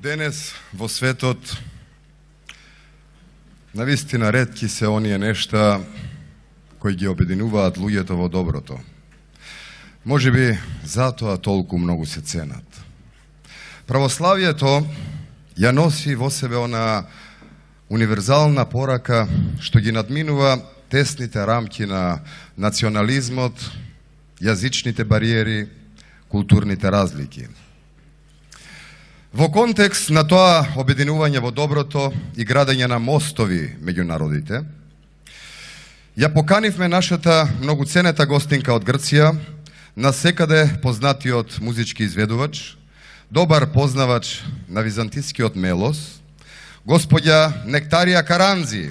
Денес во светот навистина ретки се оние нешта кои ги обединуваат луѓето во доброто. Може би затоа толку многу се ценат. Православието ја носи во себе она универзална порака што ги надминува тесните рамки на национализмот, јазичните бариери, културните разлики. Во контекст на тоа обединување во доброто и градење на мостови меѓу народите, ја поканивме нашата многу ценета гостинка од Грција, насекаде познатиот музички изведувач, добар познавач на византискиот мелос, господја Нектарија Каранзи.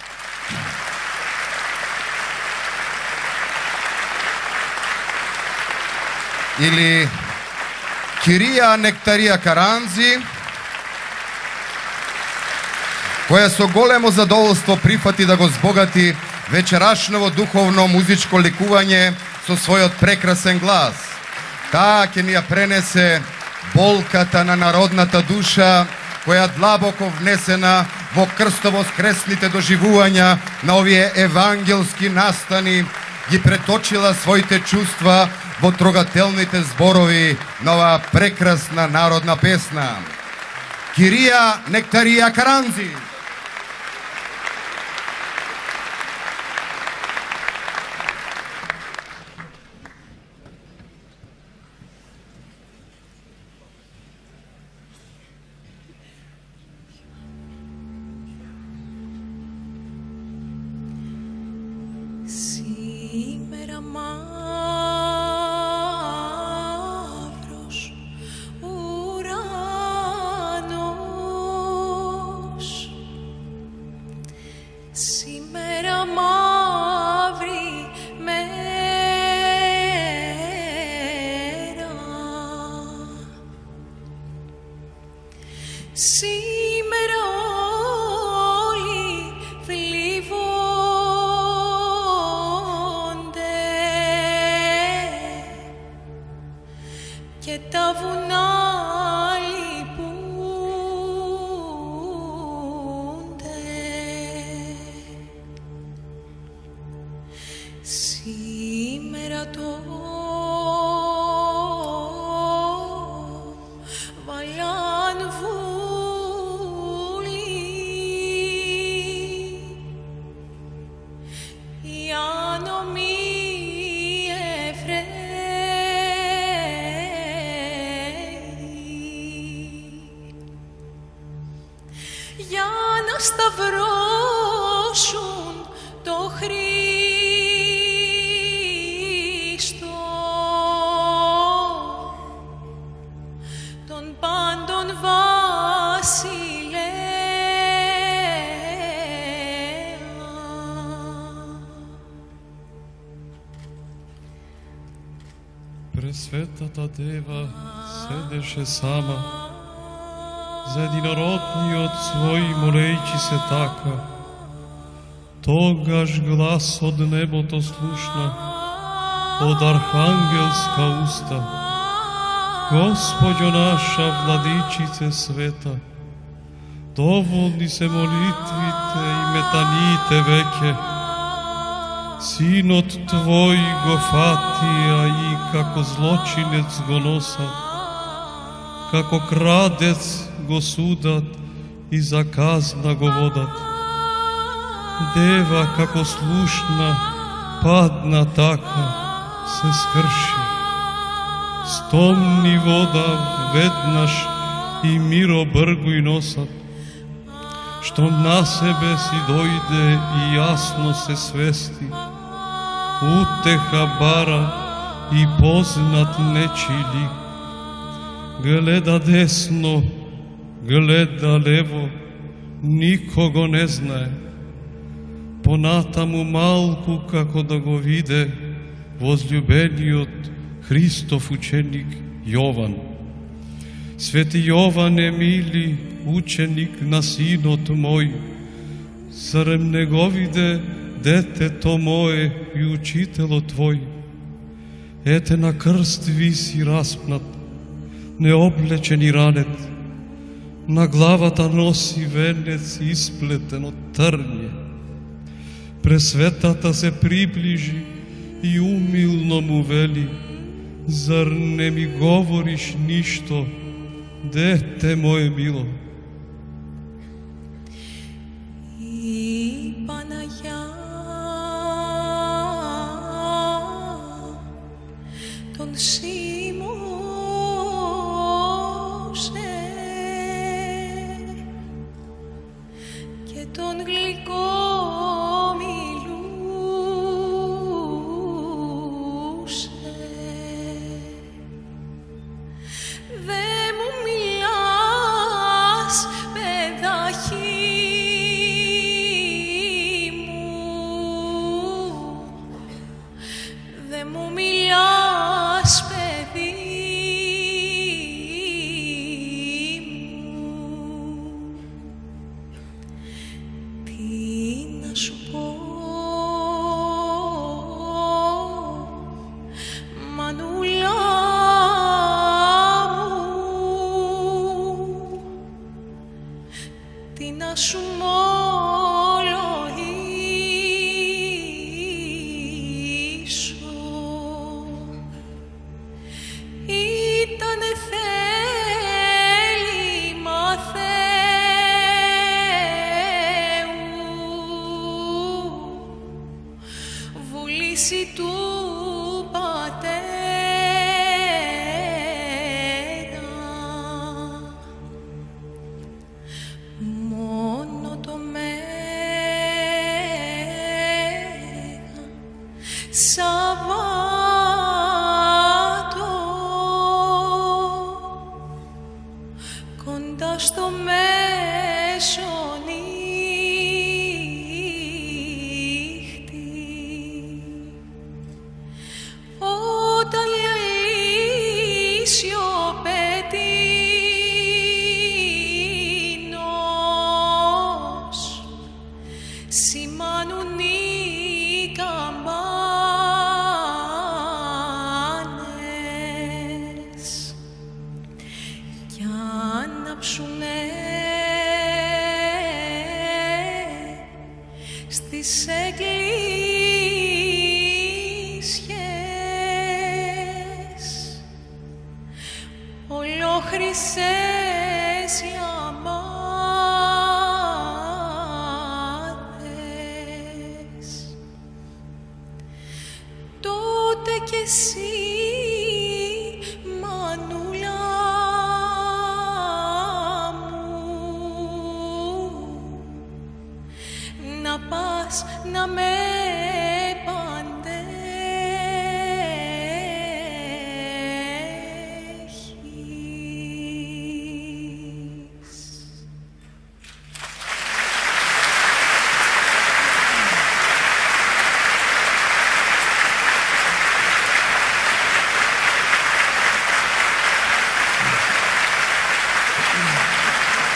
Или Кирија Нектарија Каранзи, која со големо задоволство прифати да го збогати вечерашново духовно музичко ликување со својот прекрасен глас. Таа ќе ни ја пренесе болката на народната душа, која длабоко внесена во крстово-скресните доживувања на овие евангелски настани, ги преточила своите чувства во трогателните зборови на оваа прекрасна народна песна. Кирија Нектарија Каранзи. Σήμερα όλοι θλιβόνται και τα βουνά λυπούνται. Σήμερα το βαλάν για να σταυρώσουν το Χριστό, τον πάντων βασιλέα. Пресветата Дева седеше сама за единородниот свој молејќи се така. Тогаш глас од небото слушна, од архангелска уста. Господјо наша, владичице света, доволни се молитвите и метаниите веќе. Синот Твој го фатија и како злочинец го носат, како крадец го судат и за казна го водат. Дева како слушна, падна така, се скрши. Стомни вода веднаш и миро бргуј носат, што на себе си дојде и јасно се свести. Утеха бара и познат нечи лик. Гледа десно, гледа лево, никого не знае. Понатаму малку како да го виде возлюбениот Христов ученик Јован. Свети Јоване, мили ученик на синот мој, зарем не го виде детето мое и учителот Твој? Ете на крст виси распнат, необлечен и ранет. na главата носи венец isплетен од трње. Пресветата се приближи и умилно му вели: зар не ми говориш ништо, дете мое мило? Η Παναγιά τον σίμωσε και τον γλυκό μιλούσε. Δε μου μιλάς, παιδάκι μου, δε μου μιλάς, παιδί μου. Τι να σου πω, μανούλα μου, τι να σου μολογήσω. Ήτανε θέλημα Θεού, βούληση του Πατέρα. Μόνο το Μέγα Σαββάτο κοντά στο μεσονύχτη, όταν λαλήσει ο πετίνος, σημάνουν οι καμπάνες κι άναψουνε στις εκκλησιές ολόχρυσες λαμπάδες. Τότε κι εσύ